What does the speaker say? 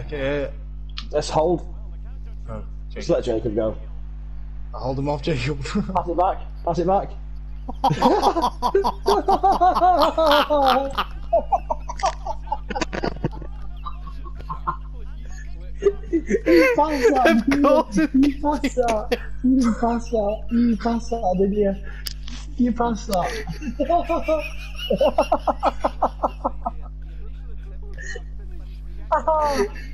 Jacket. Let's hold. Oh, Just Jacob. let Jacob go. I'll hold him off, Jacob. Pass it back. Pass it back. You passed that, Of course it you passed that, you passed that, you passed that, didn't you? You passed that.